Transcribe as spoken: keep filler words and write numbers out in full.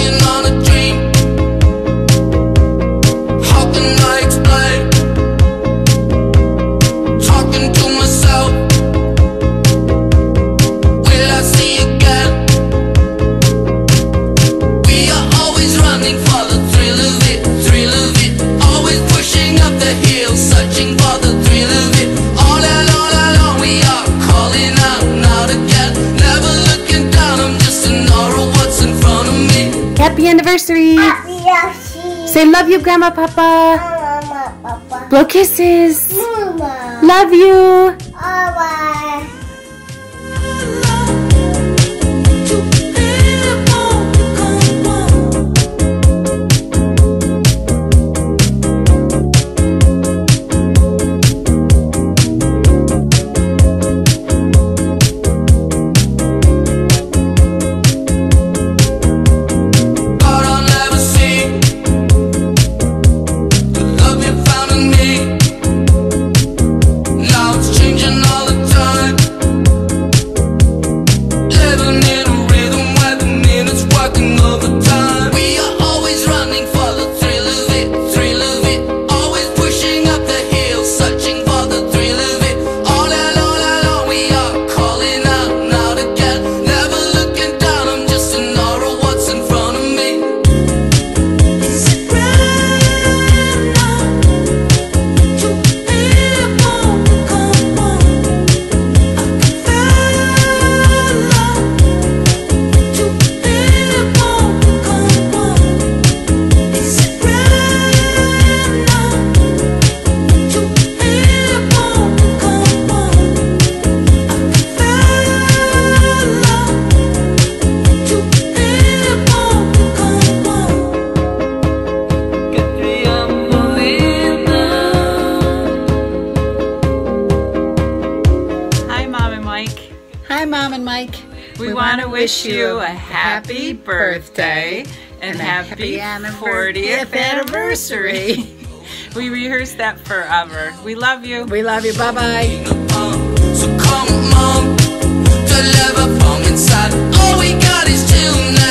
Walking on a dream. How can I explain? Talking to myself. Will I see again? We are always running for the thrill of it, thrill of it. Always pushing up the hill, searching for the thrill of it. All along, all along, we are calling out, now again. Never looking down, I'm just an aura, what's in front of me. Happy anniversary. Happy anniversary. Say love you, Grandma, Papa. Mama, Papa. Blow kisses. Mama. Love you. Bye. God, I'll never see the love you found in me. Now it's changing all the time. Living in a rhythm where the minutes working overtime. We are always running for the thrill of it, thrill of it. Always pushing up the hill, searching for the thrill of it. All along, all along, we are calling out, now again. Never looking down, I'm just an aura, what's in front of me. Is it right now to live on, come on? I can feel love to live on, come on. Is it right now to live on, come on? I can Hi, Mom and Mike. Hi, Mom and Mike. We, want to wish you a happy birthday and happy fortieth anniversary. We rehearsed that forever. We love you. We love you. Bye-bye. So come on, deliver from inside. All we got is tonight.